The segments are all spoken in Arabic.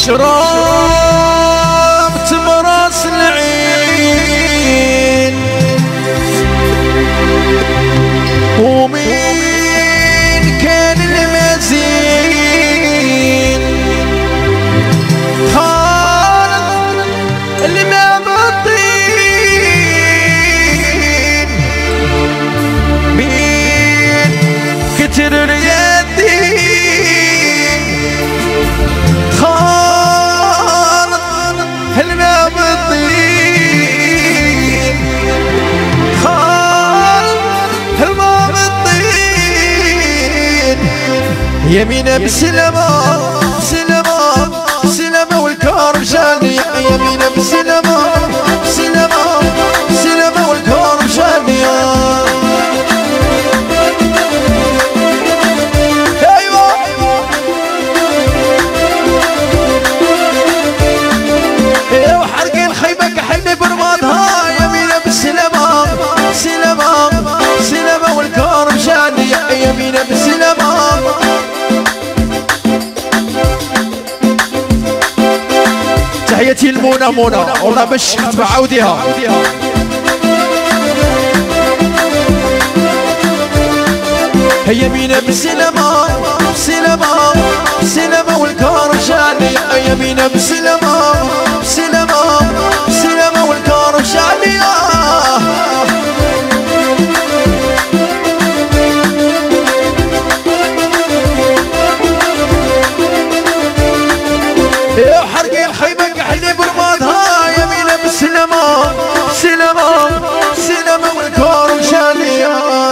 شربت براس العين ومين كان المزين خالد اللي ما بطين مين كتر اليدين خالد اللي ما بطين خالد اللي ما بطين يمينه بسلامة سلامة سلامة والكرم شاني يمينه بسلامة سلامة سلامة والكرم شاني ايوه ايوه حرقين خيمة كحلني برمادها يمينه بسلامة سلامة سلامة والكرم شاني يمينه بسلامة تحياتي المونة منى والله باش كنت بعوديها هي مينا بسلامة سلامة سلامة والكرم شاني هي مينا بسلامة سلامة سلامة والكرم شاني يا حرقي الخيمة كحلي برمادها يمينة بسلامة سلامة سلامة والكرم شانية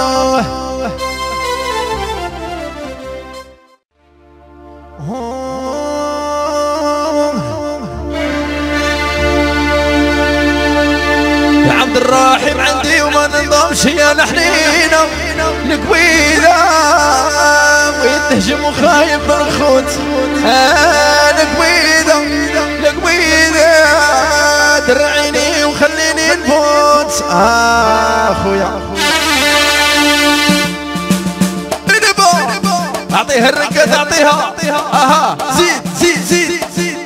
يا عبد الرحيم عندي وما ننضمش يا نحنينا القويدة ويتهجم وخايف من الخوت القويدة القويدة درعيني وخليني نفوت اخويا اعطيها الرقة اعطيها اها زيد زيد زيد زيد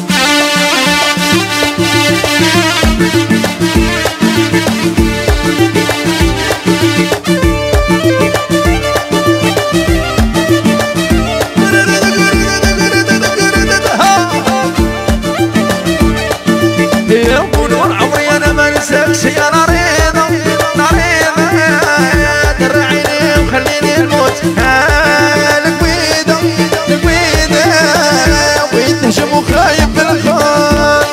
يا ابو نور عمري انا ما نساكش يا نريضة نريضة درعيني وخليني نموت القويدة القويدة ويتهجم وخايف بالخوف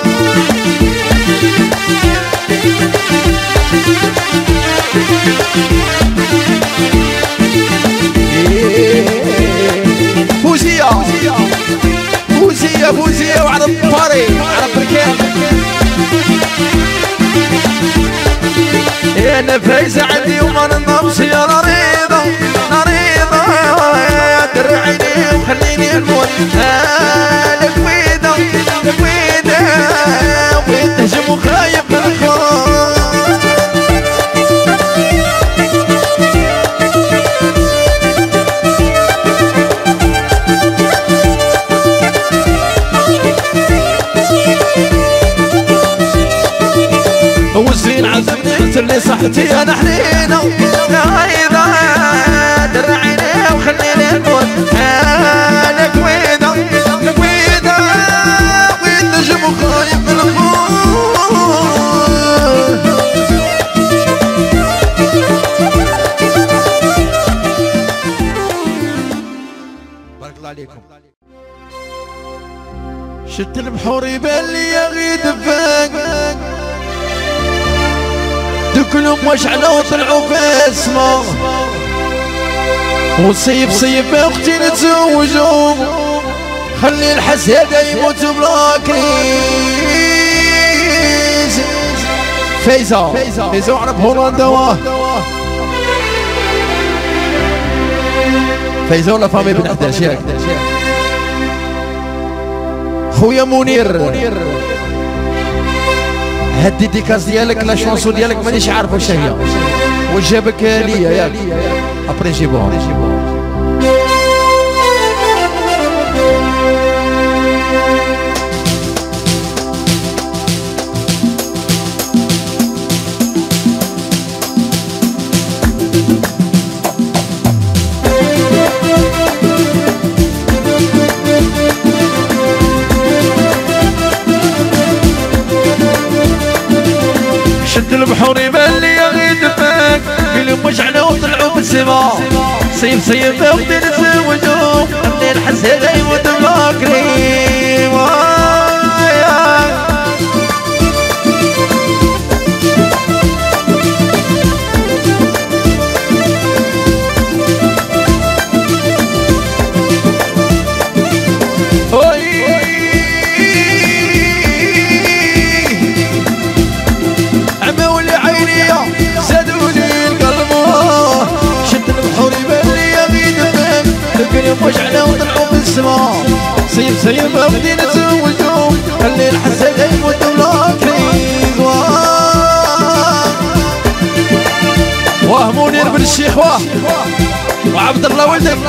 فوزية فوزية فوزية وعرب باري عرب بركان انا فايزة عندي وما ننضمش يا نريضة نريضة درعيني وخليني نموت القويدة القويدة ويتهجم وخايف بالخوف والزين عزمت اللي صحتي انا حنينه نايضه درعيني وخليني نموت القويدة القويدة ويتنجم وخايف من الخوف بارك الله عليكم شت البحور يبان لي يغيد فاق كلهم واشعلوا وطلعوا في اسمه وصيب صيب اختي نتزوجوا خلي الحسادة يموت بلا كريز فايزة فايزة وعرب هولندا فايزة ولا فامي بن 11 خويا منير هدي ديكاس ديالك لا شونسو ديالك مانيش عارف واش هي واش جابك ليا ياك ابري جيبوها البحور يبان لي غيدفك قلب وجعنا وطلعوا بالسما صيف صيف وقت نتزوجوا الليل حسينا يموت فاكرين وجعنا وطلعوا بالسما صيف صيف وقت نتزوجوا الليل حسينا يموت فاكرين واه منير بن الشيخ واه وعبد الله ولدك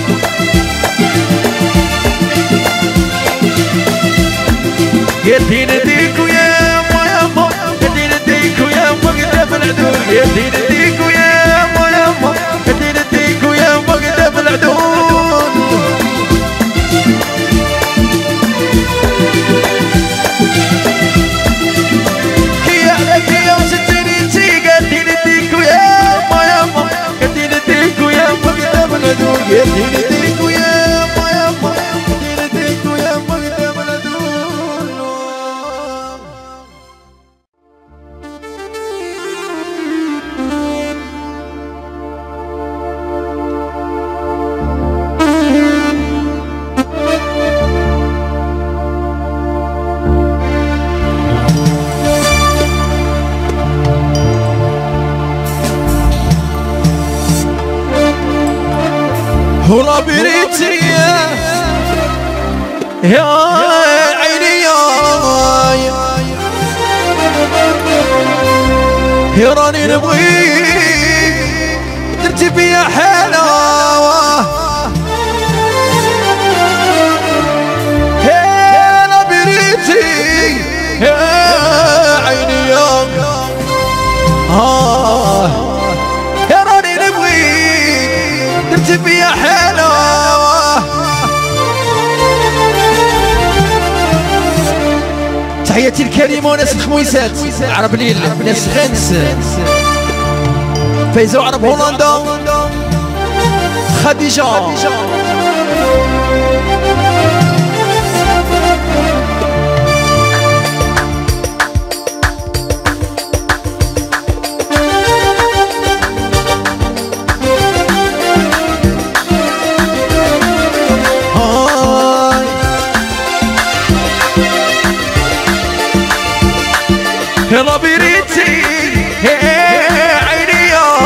يدي نديك ويا ما يا ما يدي نديك ويا ما قدام العدو يدي نديك ويا ما يا ما يدي نديك ويا ما قدام العدو هي عليك يا ستني تيجا يدي نديك ويا ما يا ما يدي نديك ويا ما قدام العدو يدي نديك ويا ما يا ما يدي نديك ويا ما قدام العدو ولا بريتي يا عيني يا راني نبغيك درتي بيا حلاوة يا لا بريتي يا عيني يا راني نبغيك درتي بيا حلاوة تحياتي الكريمة وناس الخميسات عرب ليل ناس غنس فايزة وعرب هولندا خديجة يلا بريتي عيني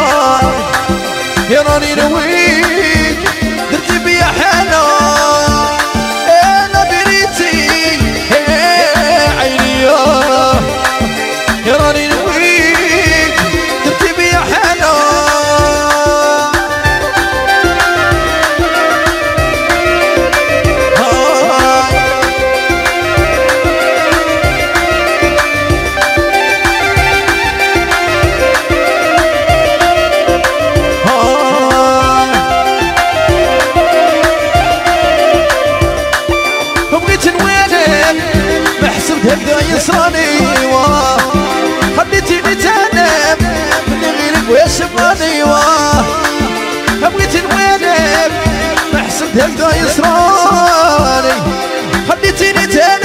يا راني نويك درتي بيا حالة يلا بريتي عيني يا راني نويك درتي بيا حالة هبدا يصراني خليتيني تنام من غيرك ويشبراني بغيت نوالف ما حسبت هبدا يصراني خليتيني تنام